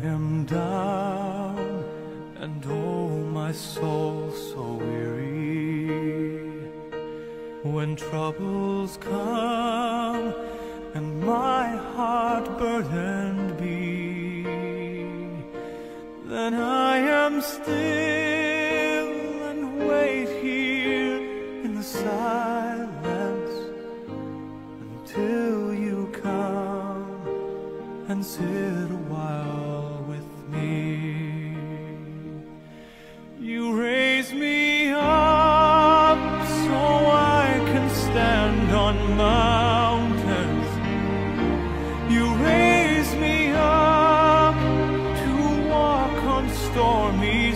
am down, and oh, my soul so weary. When troubles come and my heart burdened be, then I am still and wait here in the silence until you come and sit a while with me. You raise me up so I can stand on mountains. You raise me up to walk on stormy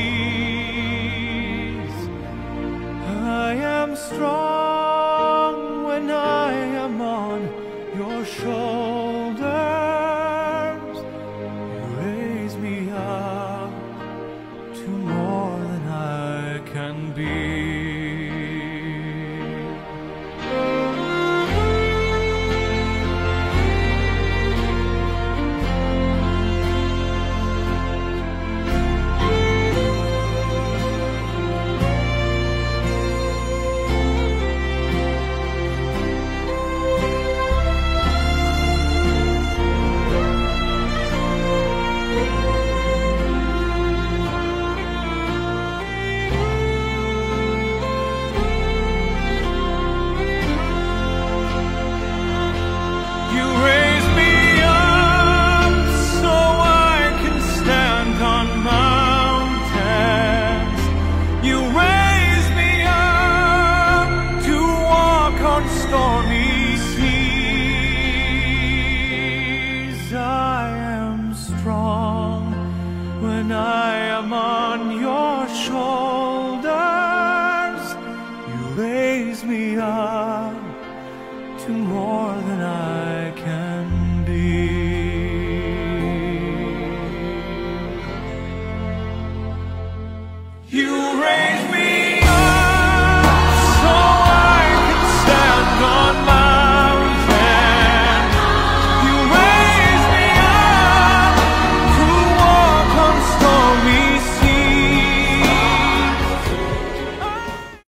seas. I am strong when I am on your shoulders. You raise me up to more than I can be. Stormy seas, I am strong when I am on your shoulders. You raise me up to more than I can be. You raise me